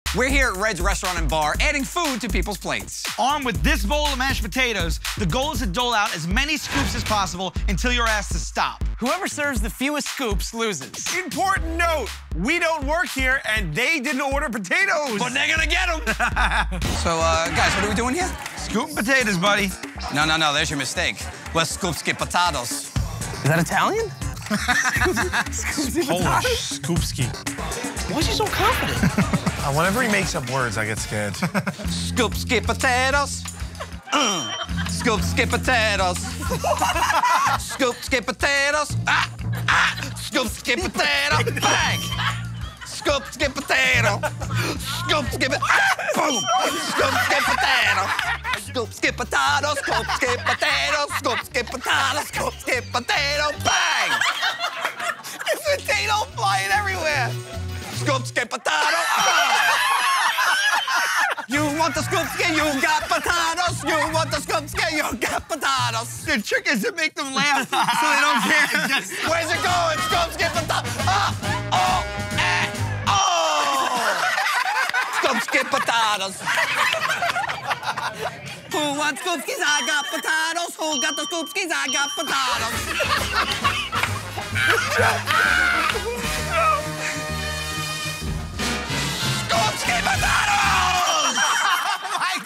We're here at Red's Restaurant and Bar, adding food to people's plates. Armed with this bowl of mashed potatoes, the goal is to dole out as many scoops as possible until you're asked to stop. Whoever serves the fewest scoops loses. Important note, we don't work here, and they didn't order potatoes. But they're gonna get them. So, guys, what are we doing here? Scoop potatoes, buddy. No, there's your mistake. We're Scoopski potatoes. Is that Italian? Polish, Scoopski. Why is he so confident? Whenever he makes up words, I get scared. Scoopski potatoes. Scoopski potatoes. Scoopski potatoes. Scoopski potato. Bang. Scoopski potato. Scoopski boom. Scoopski potato. Scoopski potato. Scoopski potato. Scoopski potato. Scoopski potato. Bang. It's potato flying everywhere. Scoopski potato. You want the Scoopski, you got potatoes. You want the Scoopski, you got potatoes. The trick is to make them laugh so they don't care. Where's it going? Scoopski potato. Scoopski potatoes. Who wants Scoopskis? I got potatoes. Who got the Scoopskis? I got potatoes. Scoopski potatoes! Oh my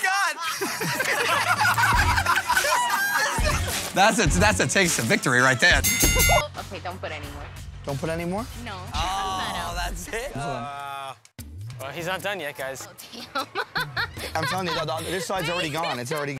God! That's a taste of victory right there. Okay, don't put any more. Don't put any more? No. Oh, that's it. Well, he's not done yet, guys. Oh, damn. I'm telling you, this side's already gone. It's already